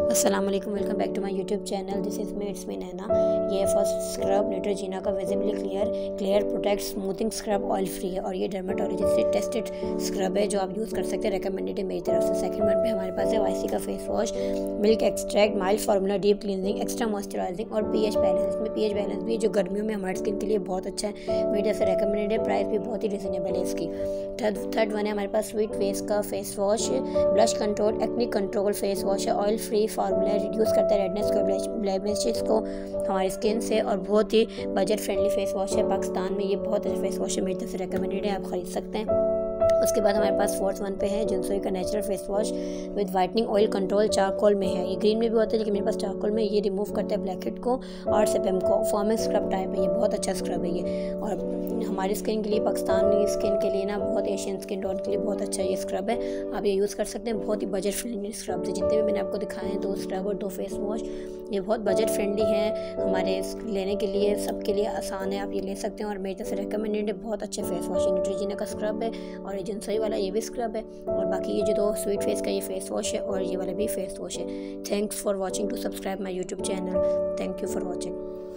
अस्सलाम वालेकुम, welcome back to my YouTube channel. This is me Naina. ये फर्स्ट स्क्रब नेट्रोजीना का visibly clear protect smoothing scrub oil free है और ये डर्माटोलॉजिस्ट से टेस्टेड स्क्रब है जो आप यूज़ कर सकते हैं, रिकमेंडेड है मेरी तरफ से। सेकंड वन पे हमारे पास है वाईसी का face wash, milk extract, mild formula, deep cleansing, extra moisturising और पीएच बैलेंस। इसमें पीएच बैलेंस भी है जो गर्मियों में हमारे स्किन के लिए बहुत अच्छा है, मेरी तरफ से रिकमेंडेड है। प्राइस भी बहुत ही रिजनेबल है इसकी। थर्ड वन है हमारे पास स्वीट फेस का face wash, blush control acne control face wash है, ऑयल फ्री फार्मूला, रिड्यूस करता है रेडनेस को, ब्लैमिशेस को हमारी स्किन से, और बहुत ही बजट फ्रेंडली फेस वॉश है। पाकिस्तान में ये बहुत अच्छा फेस वॉश है, मेरी तरफ से रिकमेंडेड है, आप खरीद सकते हैं। उसके बाद हमारे पास फोर्थ वन पे है जिनसोई का natural face wash with whitening oil control, charcoal में है। ये ग्रीन में भी होता है लेकिन मेरे पास चारकोल में, ये रिमूव करता है ब्लैकहेड को और सेबम को। फॉर्मल स्क्रब टाइप है, ये बहुत अच्छा स्क्रब है ये, और हमारी स्किन के लिए, पाकिस्तानी स्किन के लिए ना, बहुत एशियन स्किन टोन के लिए बहुत अच्छा ये स्क्रब है, आप ये यूज़ कर सकते हैं। बहुत ही बजट फ्रेंडली स्क्रब है, जितने भी मैंने आपको दिखाए हैं, 2 स्क्रब और 2 फेस वॉश, ये बहुत बजट फ्रेंडली हैं हमारे लेने के लिए, सबके लिए आसान है, आप ये ले सकते हैं और मेरी तरफ से रिकमेंडेड है। बहुत अच्छे फेस वॉश है, नेट्रोजीना का स्क्रब है और ये जिनसोई वाला ये भी स्क्रब है, और बाकी ये जो 2 स्वीट फेस का ये फेस वॉश है और ये वाला भी फेस वॉश है। Thanks for watching, to subscribe my YouTube channel. Thank you for watching.